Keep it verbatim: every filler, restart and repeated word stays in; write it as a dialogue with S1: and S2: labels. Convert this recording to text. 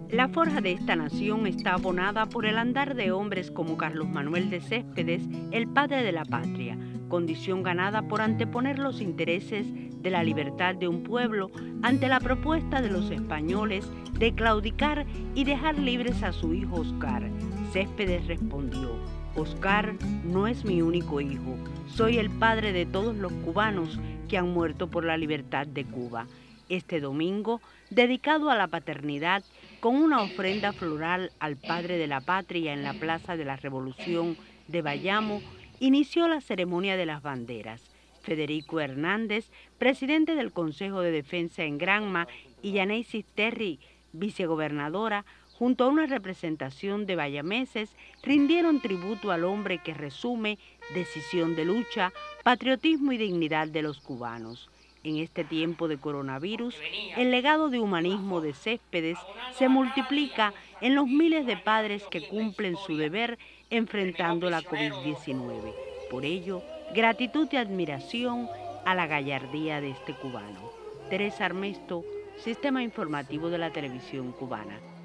S1: La forja de esta nación está abonada por el andar de hombres como Carlos Manuel de Céspedes, el padre de la patria, condición ganada por anteponer los intereses de la libertad de un pueblo ante la propuesta de los españoles de claudicar y dejar libres a su hijo Oscar. Céspedes respondió: Oscar no es mi único hijo, soy el padre de todos los cubanos que han muerto por la libertad de Cuba. Este domingo, dedicado a la paternidad, con una ofrenda floral al padre de la patria en la Plaza de la Revolución de Bayamo, inició la ceremonia de las banderas. Federico Hernández, presidente del Consejo de Defensa en Granma, y Yaneisis Terry, vicegobernadora, junto a una representación de bayameses, rindieron tributo al hombre que resume decisión de lucha, patriotismo y dignidad de los cubanos. En este tiempo de coronavirus, el legado de humanismo de Céspedes se multiplica en los miles de padres que cumplen su deber enfrentando la COVID diecinueve. Por ello, gratitud y admiración a la gallardía de este cubano. Teresa Armesto, Sistema Informativo de la Televisión Cubana.